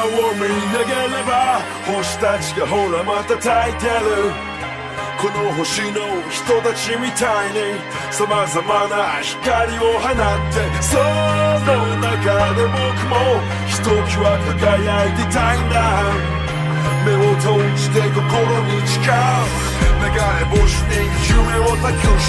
を見上げれば星たちがほらまた焚いてる。この星の人たちみたいに様々な光を放って、その中で僕もひときわ輝いていたいんだ。目を閉じて心に誓う、流れ星に夢を託して。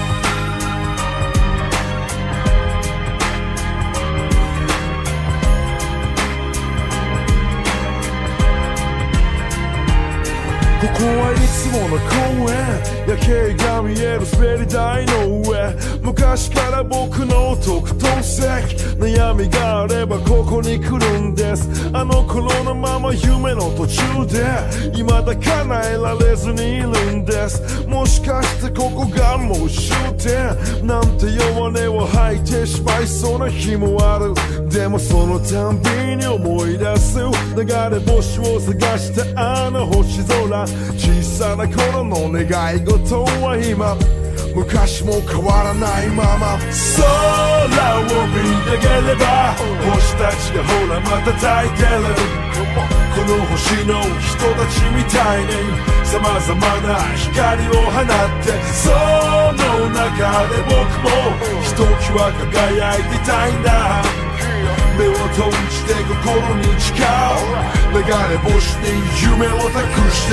ここはいつもの公園、夜景が見える滑り台の上。昔から僕の特等席、悩みがあればここに来るんです。あの頃のまま夢の途中で未だ叶えられずにいるんです。もしかしてここがもう終点なんて弱音を吐いてしまいそうな日もある。でもそのたんびに思い出す、流れ星を探したあの星空。小さな頃の願い事は今昔も変わらないまま。空を見上げれば星たちがほらまた焚いてる。この星の人たちみたいに様々な光を放って、その中で僕もひときわ輝いていたいんだ。目を閉じて心に誓う、流れ星に夢を託して。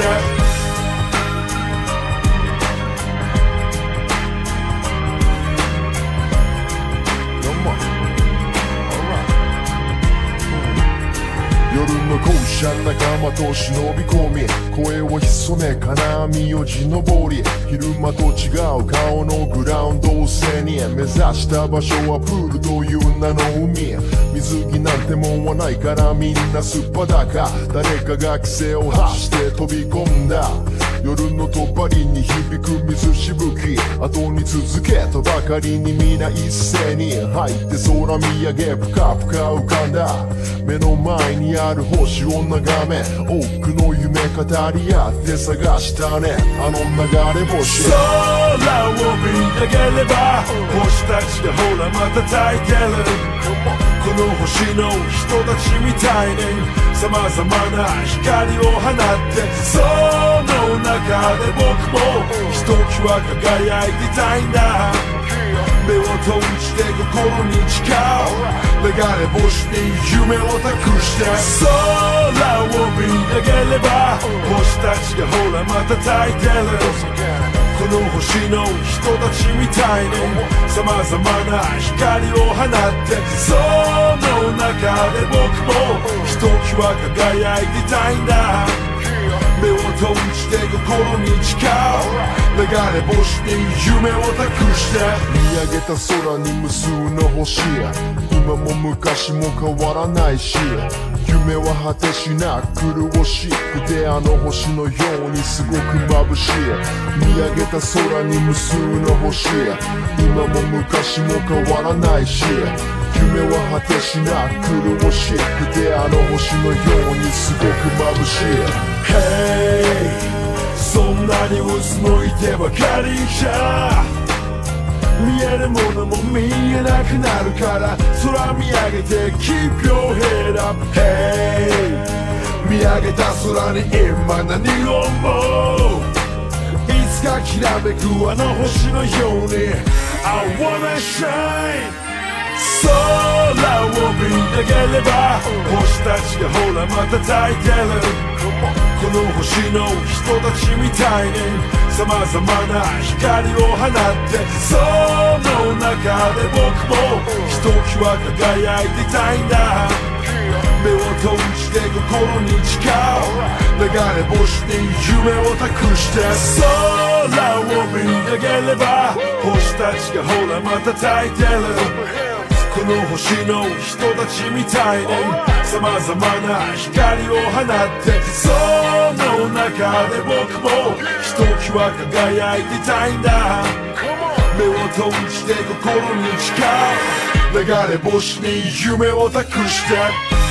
夜の校舎仲間と忍び込み、声を潜め金網を地登り、昼間と違う顔のグラウンドを背に目指した場所はプールという名の海。水着なんてもんはないからみんなすっぱだか、誰かが規制を発して飛び込んだ。夜のとばりに響く水しぶき、後に続けとばかりに皆一斉に入って空見上げぷかぷか浮かんだ。目の前にある星を眺め多くの夢語り合って探したね、あの流れ星。空を見上げれば星たちがほらまた焚いてる。この星の人たちみたいに様々な光を放って、その中で僕もひときわ輝いていたいんだ。目を閉じて心に誓う、流れ星に夢を託して。空を見上げれば星たちがほらまた焚いてる。この星の人たちみたいに様々な光を放って、その中で僕もひときわ輝いていたいんだ。目を閉じて心に誓う、流れ星に夢を託して。見上げた空に無数の星、今も昔も変わらないし、夢は果てしなく苦しくてあの星のようにすごく眩しい。見上げた空に無数の星、今も昔も変わらないし、夢は果てしなく苦しくてあの星のようにすごく眩しい。Hey、 そんなに渦のいてばかりじゃ見えるものも見えなくなるから、空見上げて Keep your head up。 Hey、 見上げた空に今何を思う、いつかきらめくあの星のように I wanna shine。空を見上げれば星たちがほらまた焚いてる。この星の人たちみたいに様々な光を放って、その中で僕もひときわ輝いていたいんだ。目を閉じて心に誓う、流れ星に夢を託して。空を見上げれば星たちがほらまた焚いてる。この星の人たちみたいに様々な光を放って、その中で僕もひときわ輝いていたいんだ。目を閉じて心に誓う、流れ星に夢を託して。